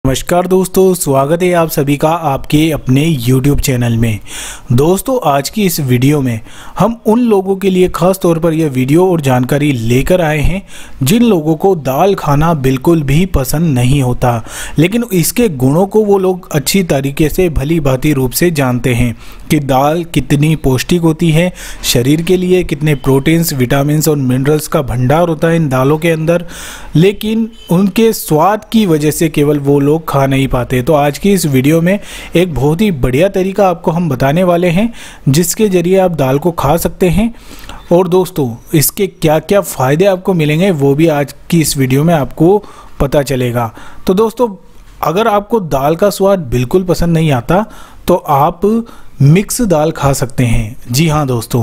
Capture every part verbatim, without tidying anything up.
नमस्कार दोस्तों, स्वागत है आप सभी का आपके अपने YouTube चैनल में। दोस्तों, आज की इस वीडियो में हम उन लोगों के लिए खास तौर पर यह वीडियो और जानकारी लेकर आए हैं जिन लोगों को दाल खाना बिल्कुल भी पसंद नहीं होता, लेकिन इसके गुणों को वो लोग अच्छी तरीके से भली भांति रूप से जानते हैं कि दाल कितनी पौष्टिक होती है शरीर के लिए, कितने प्रोटीन्स, विटामिन्स और मिनरल्स का भंडार होता है इन दालों के अंदर, लेकिन उनके स्वाद की वजह से केवल वो लोग खा नहीं पाते। तो आज की इस वीडियो में एक बहुत ही बढ़िया तरीका आपको हम बताने वाले हैं जिसके जरिए आप दाल को खा सकते हैं। और दोस्तों, इसके क्या क्या फ़ायदे आपको मिलेंगे वो भी आज की इस वीडियो में आपको पता चलेगा। तो दोस्तों, अगर आपको दाल का स्वाद बिल्कुल पसंद नहीं आता तो आप मिक्स दाल खा सकते हैं। जी हाँ दोस्तों,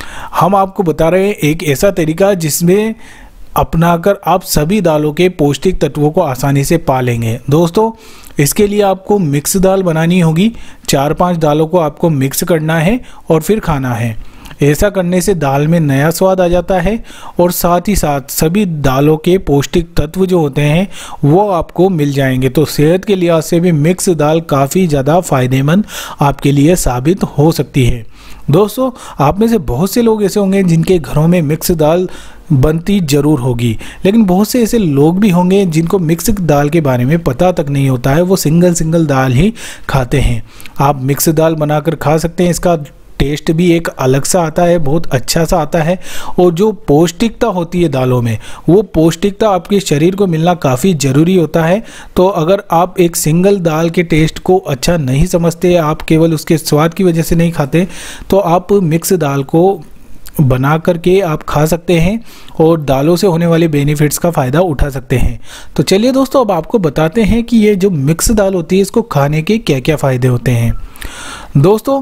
हम आपको बता रहे हैं एक ऐसा तरीका जिसमें अपनाकर आप सभी दालों के पौष्टिक तत्वों को आसानी से पा लेंगे। दोस्तों, इसके लिए आपको मिक्स दाल बनानी होगी। चार पांच दालों को आपको मिक्स करना है और फिर खाना है। ऐसा करने से दाल में नया स्वाद आ जाता है और साथ ही साथ सभी दालों के पौष्टिक तत्व जो होते हैं वो आपको मिल जाएंगे। तो सेहत के लिहाज से भी मिक्स दाल काफ़ी ज़्यादा फायदेमंद आपके लिए साबित हो सकती है। दोस्तों, आप में से बहुत से लोग ऐसे होंगे जिनके घरों में मिक्स दाल बनती ज़रूर होगी, लेकिन बहुत से ऐसे लोग भी होंगे जिनको मिक्स दाल के बारे में पता तक नहीं होता है। वो सिंगल सिंगल दाल ही खाते हैं। आप मिक्स दाल बनाकर खा सकते हैं। इसका टेस्ट भी एक अलग सा आता है, बहुत अच्छा सा आता है। और जो पौष्टिकता होती है दालों में, वो पौष्टिकता आपके शरीर को मिलना काफ़ी ज़रूरी होता है। तो अगर आप एक सिंगल दाल के टेस्ट को अच्छा नहीं समझते, आप केवल उसके स्वाद की वजह से नहीं खाते, तो आप मिक्स दाल को बना करके आप खा सकते हैं और दालों से होने वाले बेनिफिट्स का फ़ायदा उठा सकते हैं। तो चलिए दोस्तों, अब आपको बताते हैं कि ये जो मिक्स दाल होती है इसको खाने के क्या क्या फ़ायदे होते हैं। दोस्तों,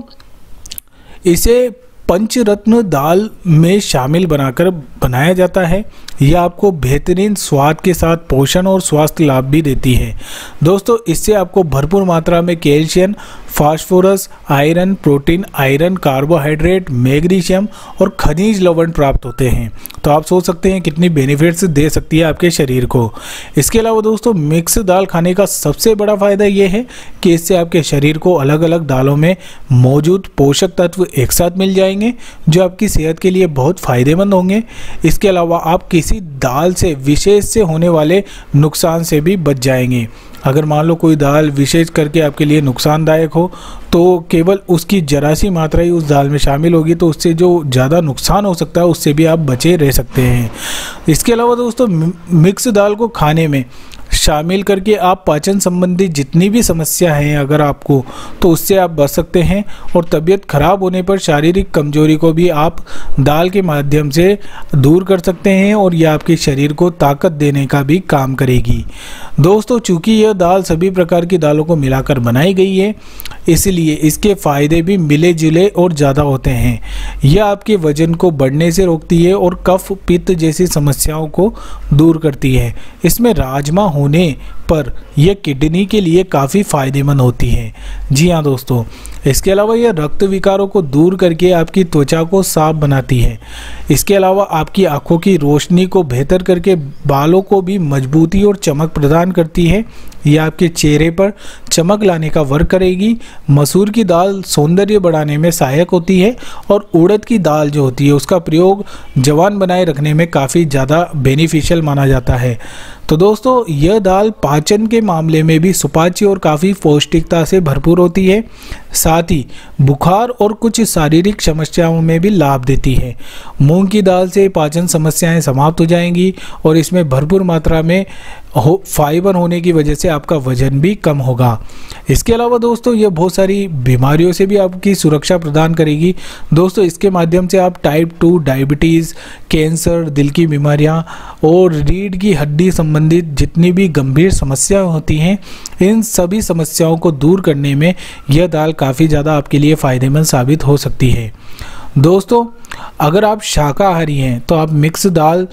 इसे पंचरत्न दाल में शामिल बनाकर बनाया जाता है। यह आपको बेहतरीन स्वाद के साथ पोषण और स्वास्थ्य लाभ भी देती है। दोस्तों, इससे आपको भरपूर मात्रा में calcium, phosphorus, iron, protein, iron, carbohydrate, magnesium और खनिज लवण प्राप्त होते हैं। तो आप सोच सकते हैं कितनी बेनिफिट्स दे सकती है आपके शरीर को। इसके अलावा दोस्तों, मिक्स दाल खाने का सबसे बड़ा फ़ायदा ये है कि इससे आपके शरीर को अलग अलग दालों में मौजूद पोषक तत्व एक साथ मिल जाएंगे जो आपकी सेहत के लिए बहुत फ़ायदेमंद होंगे। इसके अलावा आप किसी दाल से विशेष से होने वाले नुकसान से भी बच जाएंगे। अगर मान लो कोई दाल विशेष करके आपके लिए नुकसानदायक हो तो केवल उसकी जरा सी मात्रा ही उस दाल में शामिल होगी, तो उससे जो ज़्यादा नुकसान हो सकता है उससे भी आप बचे रह सकते हैं। इसके अलावा दोस्तों, मिक्स दाल को खाने में शामिल करके आप पाचन संबंधी जितनी भी समस्या हैं अगर आपको, तो उससे आप बच सकते हैं। और तबीयत खराब होने पर शारीरिक कमजोरी को भी आप दाल के माध्यम से दूर कर सकते हैं और यह आपके शरीर को ताकत देने का भी काम करेगी। दोस्तों, चूँकि यह दाल सभी प्रकार की दालों को मिलाकर बनाई गई है, इसलिए इसके फ़ायदे भी मिले जुले और ज़्यादा होते हैं। यह आपके वजन को बढ़ने से रोकती है और कफ पित्त जैसी समस्याओं को दूर करती है। इसमें राजमा होने पर यह किडनी के लिए काफ़ी फायदेमंद होती है। जी हाँ दोस्तों, इसके अलावा यह रक्त विकारों को दूर करके आपकी त्वचा को साफ बनाती है। इसके अलावा आपकी आंखों की रोशनी को बेहतर करके बालों को भी मजबूती और चमक प्रदान करती है। यह आपके चेहरे पर चमक लाने का वर्क करेगी। मसूर की दाल सौंदर्य बढ़ाने में सहायक होती है और उड़द की दाल जो होती है उसका प्रयोग जवान बनाए रखने में काफ़ी ज़्यादा बेनिफिशियल माना जाता है। तो दोस्तों, यह दाल पाचन के मामले में भी सुपाच्य और काफ़ी पौष्टिकता से भरपूर होती है। साथ ही बुखार और कुछ शारीरिक समस्याओं में भी लाभ देती है। मूंग की दाल से पाचन समस्याएं समाप्त हो जाएंगी और इसमें भरपूर मात्रा में हो फाइबर होने की वजह से आपका वजन भी कम होगा। इसके अलावा दोस्तों, यह बहुत सारी बीमारियों से भी आपकी सुरक्षा प्रदान करेगी। दोस्तों, इसके माध्यम से आप टाइप टू डायबिटीज़, कैंसर, दिल की बीमारियां और रीढ़ की हड्डी संबंधित जितनी भी गंभीर समस्याएं होती हैं, इन सभी समस्याओं को दूर करने में यह दाल काफ़ी ज़्यादा आपके लिए फ़ायदेमंद साबित हो सकती है। दोस्तों, अगर आप शाकाहारी हैं तो आप मिक्स दाल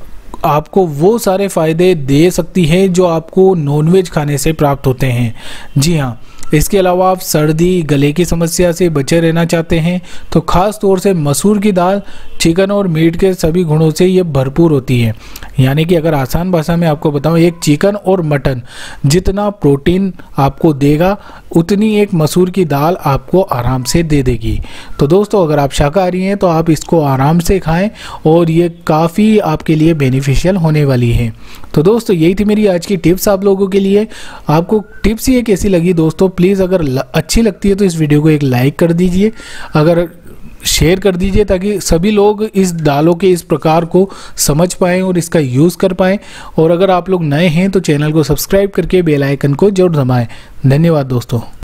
आपको वो सारे फ़ायदे दे सकती है जो आपको नॉनवेज खाने से प्राप्त होते हैं। जी हाँ, इसके अलावा आप सर्दी गले की समस्या से बचे रहना चाहते हैं तो खास तौर से मसूर की दाल चिकन और मीट के सभी गुणों से ये भरपूर होती है। यानी कि अगर आसान भाषा में आपको बताऊं, एक चिकन और मटन जितना प्रोटीन आपको देगा उतनी एक मसूर की दाल आपको आराम से दे देगी। तो दोस्तों अगर आप शाकाहारी हैं तो आप इसको आराम से खाएं और ये काफ़ी आपके लिए बेनिफिशियल होने वाली है। तो दोस्तों यही थी मेरी आज की टिप्स आप लोगों के लिए। आपको टिप्स ये कैसी लगी दोस्तों, प्लीज़ अगर अच्छी लगती है तो इस वीडियो को एक लाइक कर दीजिए, अगर शेयर कर दीजिए ताकि सभी लोग इस दालों के इस प्रकार को समझ पाएँ और इसका यूज़ कर पाएँ। और अगर आप लोग नए हैं तो चैनल को सब्सक्राइब करके बेल आइकन को जरूर दबाएं। धन्यवाद दोस्तों।